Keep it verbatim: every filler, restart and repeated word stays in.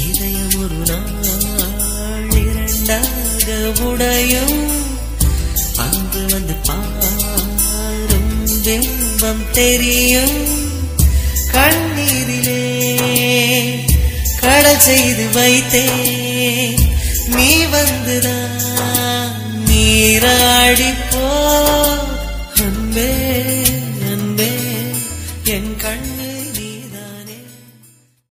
இதயம் ஒரு நாள் இரண்டாக உடையும் அன்று வந்து பாரும் பிம்பம் தெரியும் கண்ணீரிலே கடல் செய்து வைத்தேன் நீ வந்துதான் நீராடி போ அன்பே அன்பே என் கண்ணு